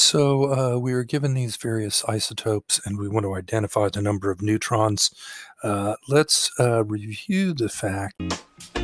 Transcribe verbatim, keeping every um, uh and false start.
So uh, we are given these various isotopes and we want to identify the number of neutrons. Uh, let's uh, review the fact